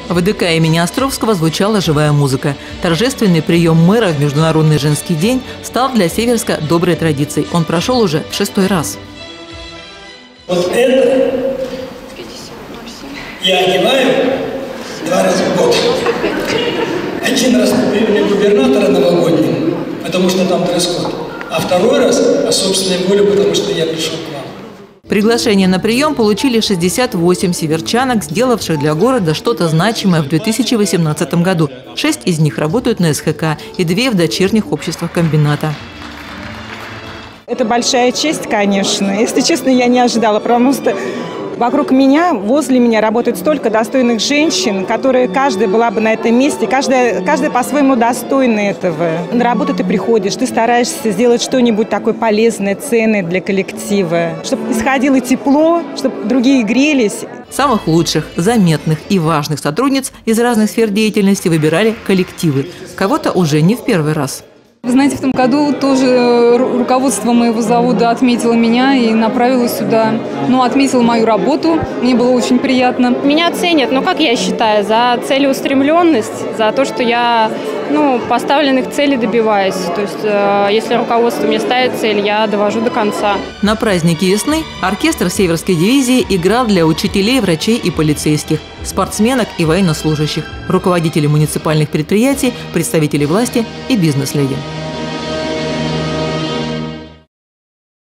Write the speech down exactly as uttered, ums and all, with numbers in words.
В ДК имени Островского звучала живая музыка. Торжественный прием мэра в Международный женский день стал для Северска доброй традицией. Он прошел уже в шестой раз. Вот это я одеваю два раза в год. Один раз по времени губернатора новогодним, потому что там дресс-код, а второй раз по собственной воле, потому что я пришел к вам. Приглашение на прием получили шестьдесят восемь северчанок, сделавших для города что-то значимое в две тысячи восемнадцатом году. Шесть из них работают на эс ха ка и две в дочерних обществах комбината. Это большая честь, конечно. Если честно, я не ожидала, потому что вокруг меня, возле меня работает столько достойных женщин, которые каждая была бы на этом месте, каждая, каждая по-своему достойна этого. На работу ты приходишь, ты стараешься сделать что-нибудь такое полезное, ценное для коллектива, чтобы исходило тепло, чтобы другие грелись. Самых лучших, заметных и важных сотрудниц из разных сфер деятельности выбирали коллективы. Кого-то уже не в первый раз. Вы знаете, в том году тоже руководство моего завода отметило меня и направило сюда. Ну, отметило мою работу. Мне было очень приятно. Меня ценят, ну, как я считаю, за целеустремленность, за то, что я, ну, поставленных целей добиваюсь. То есть, э, если руководство мне ставит цель, я довожу до конца. На празднике весны оркестр Северской дивизии играл для учителей, врачей и полицейских, спортсменок и военнослужащих, руководителей муниципальных предприятий, представителей власти и бизнес-леди.